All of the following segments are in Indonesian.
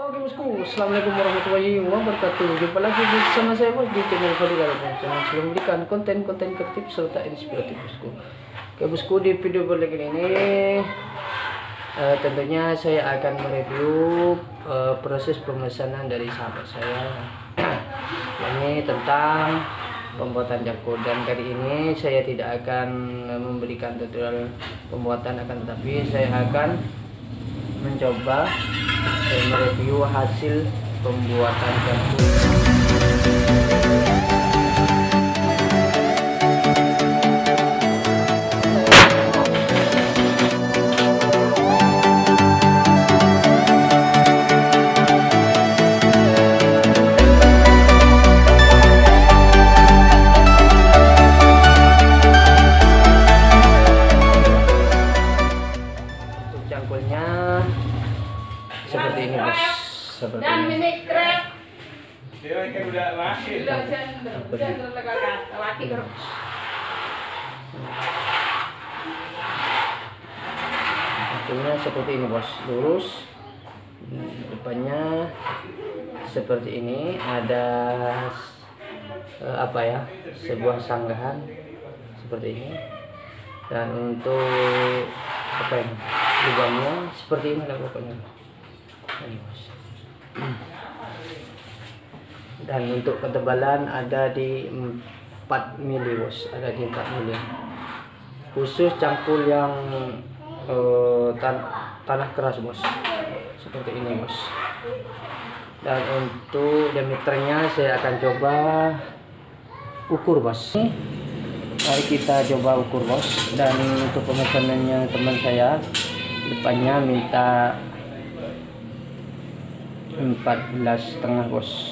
Oke bosku, assalamualaikum warahmatullahi wabarakatuh. Jumpa lagi bersama saya bos di channel Fadil Bos yang selalu memberikan konten-konten kreatif serta inspiratif bosku. Oke bosku, di video kali ini tentunya saya akan mereview proses pemesanan dari sahabat saya. Ini tentang pembuatan jangkau, dan kali ini saya tidak akan memberikan tutorial pembuatan, akan tetapi saya akan mencoba mereview hasil pembuatan jangkau. Cangkulnya seperti ini bos, seperti ini. Cangkulnya seperti ini bos, lurus. Depannya seperti ini, ada apa ya, sebuah sanggahan seperti ini. Dan untuk apa ini, lubangnya seperti ini lah pokoknya. Ini bos. Dan untuk ketebalan ada di 4 mili bos, ada di 4 mili. Khusus cangkul yang tanah keras bos, seperti ini bos. Dan untuk diameternya saya akan coba ukur bos. Mari kita coba ukur bos. Dan untuk pemesanannya teman saya, depannya minta 14,5 bos,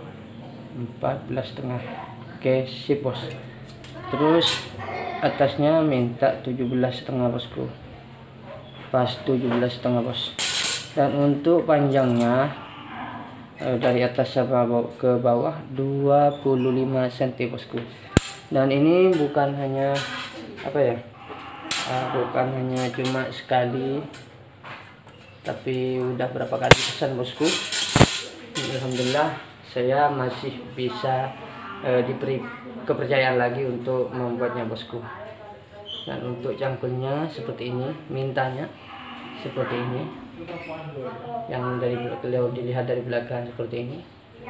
14,5. Oke sip bos. Terus atasnya minta 17,5 bosku, pas 17,5 bos. Dan untuk panjangnya dari atas ke bawah 25 cm bosku. Dan ini bukan hanya apa ya, bukan hanya cuma sekali, tapi udah berapa kali pesan bosku. Alhamdulillah saya masih bisa diberi kepercayaan lagi untuk membuatnya bosku. Dan untuk cangkulnya seperti ini, mintanya seperti ini, yang dari beliau dilihat dari belakang seperti ini.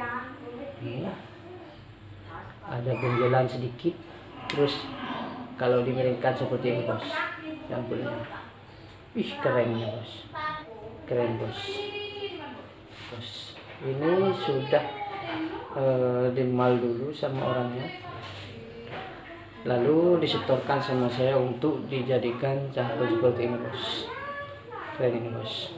Ada benjolan sedikit, terus kalau dimiringkan seperti ini bos cangkulnya. Ih kerennya bos, keren bos. Ini sudah dimal dulu sama orangnya, lalu disetorkan sama saya untuk dijadikan cangkul seperti ini bos. Keren ini bos.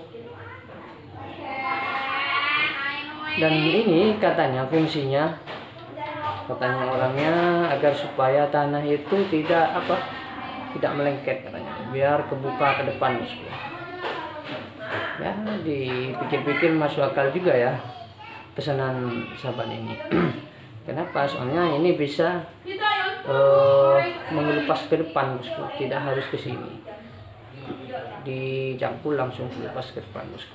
Dan ini katanya fungsinya, katanya orangnya agar supaya tanah itu tidak tidak melengket katanya, biar kebuka ke depan bosku. Ya dipikir-pikir masuk akal juga ya pesanan sahabat ini. Kenapa? Soalnya ini bisa mengelupas ke depan bosku, tidak harus ke sini, dicangkul langsung lepas ke depan bosku.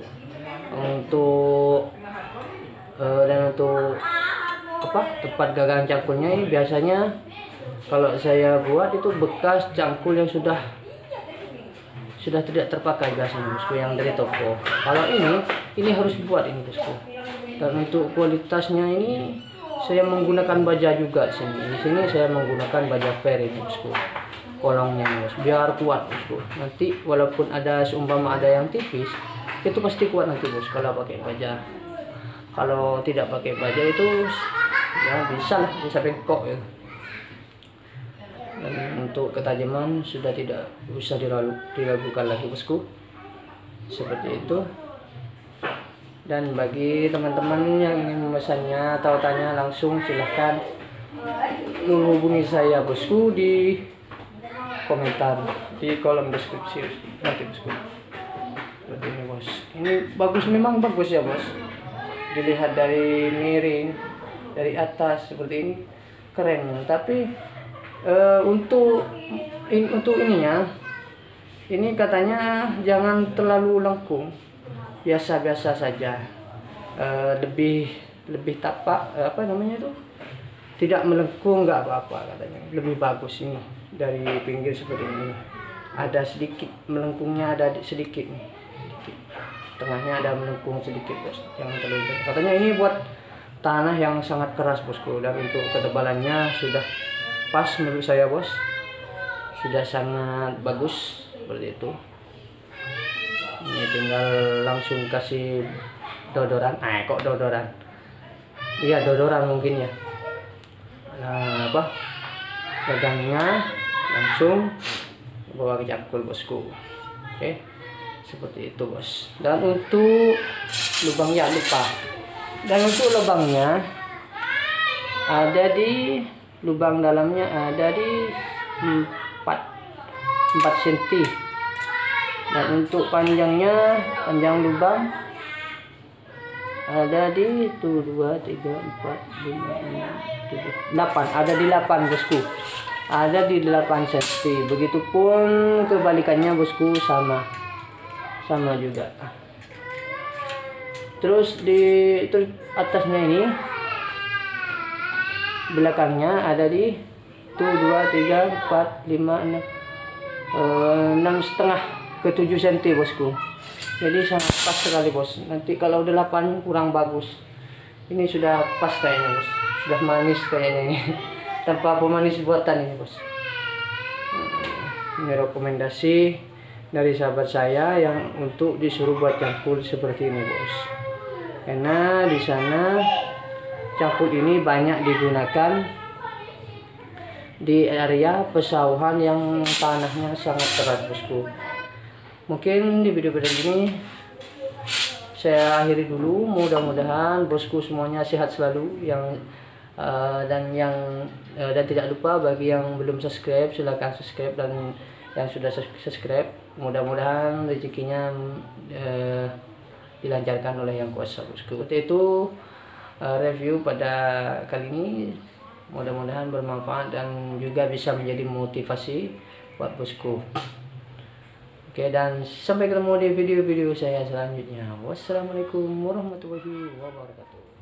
Dan untuk tempat gagang cangkulnya ini biasanya kalau saya buat itu bekas cangkul yang sudah tidak terpakai biasanya bosku, yang dari toko. Kalau ini harus dibuat ini bosku. Dan untuk kualitasnya ini saya menggunakan baja juga sini. Di sini saya menggunakan baja fair ini bosku. Kolongnya bos, biar kuat bosku. Nanti walaupun seumpama ada yang tipis, itu pasti kuat nanti bos kalau pakai baja. Kalau tidak pakai baja itu ya bisa bengkok ya. Dan untuk ketajaman sudah tidak usah diragukan lagi bosku, seperti itu. Dan bagi teman-teman yang ingin memesannya atau tanya langsung, silahkan menghubungi saya bosku di komentar di kolom deskripsi nanti bosku. Seperti ini bos. Ini bagus, memang bagus ya bos. Dilihat dari miring, dari atas seperti ini keren. Tapi untuk ininya, ini katanya jangan terlalu lengkung, biasa-biasa saja. lebih tapak, apa namanya itu, tidak melengkung, nggak apa-apa katanya, lebih bagus ini dari pinggir seperti ini. Ada sedikit melengkungnya, ada sedikit nih, sedikit. Tengahnya ada melengkung sedikit bos, jangan terlalu banyak. Katanya ini buat tanah yang sangat keras bosku, dan untuk ketebalannya sudah pas menurut saya bos, sudah sangat bagus seperti itu. Ini tinggal langsung kasih dodoran, kok dodoran, iya dodoran mungkin ya. Nah, apa, gagangnya langsung bawa ke cangkul bosku. Oke, seperti itu bos. Dan untuk lubangnya lupa, dan untuk lubangnya ada di lubang dalamnya ada di 4 cm, dan untuk panjang lubang ada di 1, 2, 3, 4, 5, 6, 7, 8, ada di 8 bosku, ada di 8 cm. Begitupun kebalikannya bosku, sama juga. Terus atasnya ini, belakangnya ada di 1, 2, 3, 4, 5, 6, 6,5 ke 7 cm bosku. Jadi sangat pas sekali bos. Nanti kalau 8 kurang bagus. Ini sudah pas kayaknya bos, sudah manis kayaknya ini. Tanpa pemanis buatan ini bos. Ini rekomendasi dari sahabat saya yang untuk disuruh buat cangkul seperti ini bos. Karena di sana cangkul ini banyak digunakan di area pesawahan yang tanahnya sangat keras bosku. Mungkin di video-video ini saya akhiri dulu. Mudah-mudahan bosku semuanya sehat selalu, dan tidak lupa bagi yang belum subscribe silahkan subscribe, dan yang sudah subscribe mudah-mudahan rezekinya dilancarkan oleh yang kuasa bosku. Seperti itu review pada kali ini, mudah-mudahan bermanfaat dan juga bisa menjadi motivasi buat bosku. Oke, dan sampai ketemu di video-video saya selanjutnya. Wassalamualaikum warahmatullahi wabarakatuh.